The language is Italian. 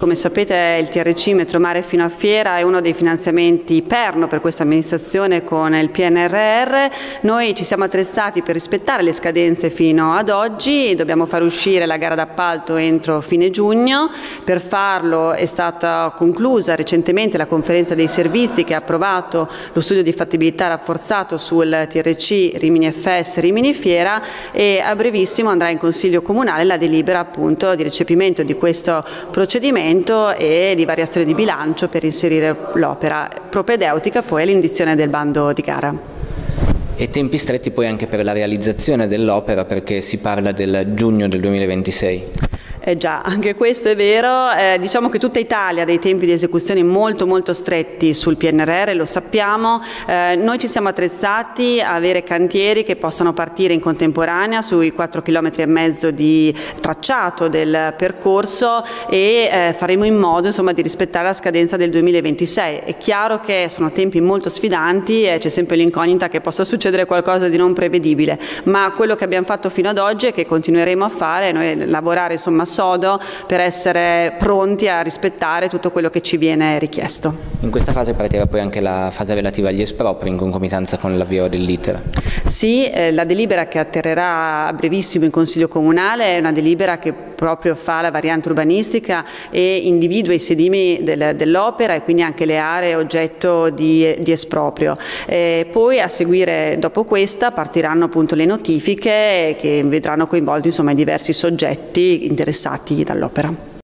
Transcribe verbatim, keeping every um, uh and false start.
Come sapete il T R C Metro Mare fino a Fiera è uno dei finanziamenti perno per questa amministrazione con il P N R R. Noi ci siamo attrezzati per rispettare le scadenze fino ad oggi, dobbiamo far uscire la gara d'appalto entro fine giugno. Per farlo è stata conclusa recentemente la conferenza dei servizi che ha approvato lo studio di fattibilità rafforzato sul T R C Rimini F S Rimini Fiera e a brevissimo andrà in Consiglio Comunale la delibera appunto di recepimento di questo procedimento e di variazione di bilancio per inserire l'opera, propedeutica poi all'indizione del bando di gara. E tempi stretti poi anche per la realizzazione dell'opera, perché si parla del giugno del duemilaventisei. Eh già, anche questo è vero, eh, diciamo che tutta Italia ha dei tempi di esecuzione molto molto stretti sul P N R R, lo sappiamo, eh, noi ci siamo attrezzati a avere cantieri che possano partire in contemporanea sui quattro chilometri e mezzo di tracciato del percorso e eh, faremo in modo insomma, di rispettare la scadenza del duemilaventisei. È chiaro che sono tempi molto sfidanti e c'è sempre l'incognita che possa succedere qualcosa di non prevedibile, ma quello che abbiamo fatto fino ad oggi e che continueremo a fare è noi lavorare insomma sodo per essere pronti a rispettare tutto quello che ci viene richiesto. In questa fase partirà poi anche la fase relativa agli espropri in concomitanza con l'avvio dell'iter. Sì, eh, la delibera che atterrerà a brevissimo in Consiglio Comunale è una delibera che proprio fa la variante urbanistica e individua i sedimi del, dell'opera e quindi anche le aree oggetto di, di esproprio. Eh, poi a seguire dopo questa partiranno appunto le notifiche che vedranno coinvolti insomma i diversi soggetti interessati dall'opera.